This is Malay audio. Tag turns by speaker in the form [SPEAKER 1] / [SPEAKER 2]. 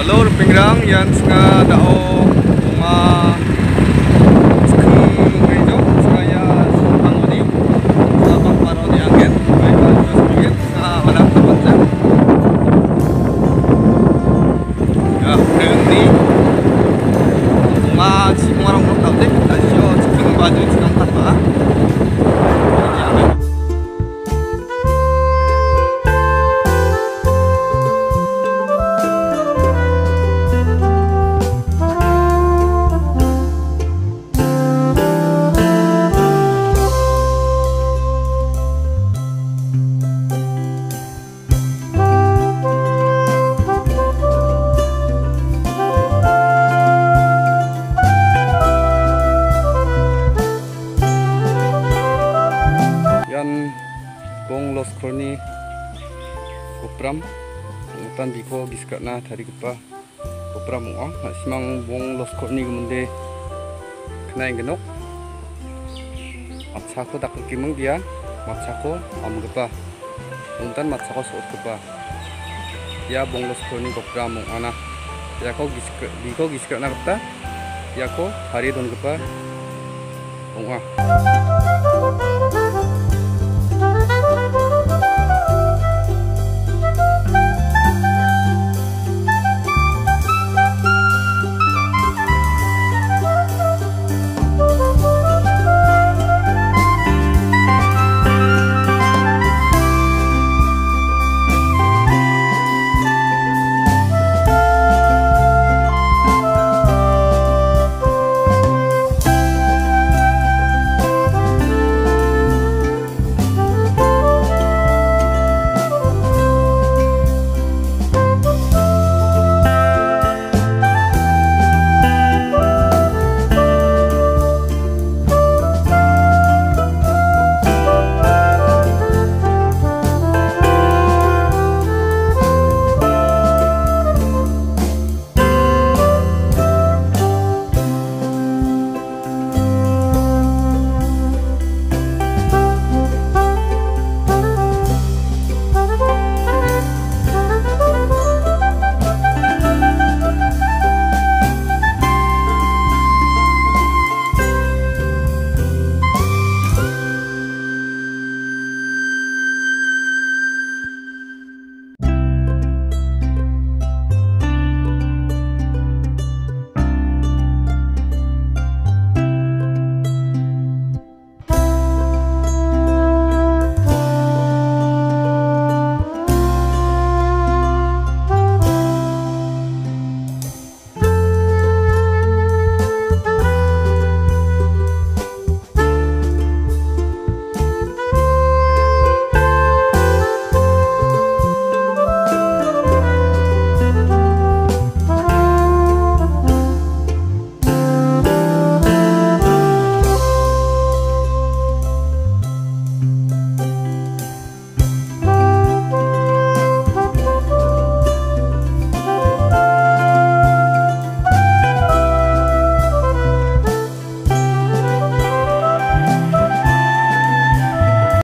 [SPEAKER 1] Alor pingrang yan nga dao mga skeng saya pangudi sa pangparo di angin may balas pagit sa walang tapat na ya ini mga simurang lokal dek tasyo skeng baju skeng kata bong loskorni kopram utan biko giskatna tarigipa kopram ong simang bong loskorni gumunde knaing genok matsako dakukimeng dia matsako amgepa untan matsako sootgepa ya bong loskorni kopram ong ana yako biko giskatna gita yako hari dongepa ong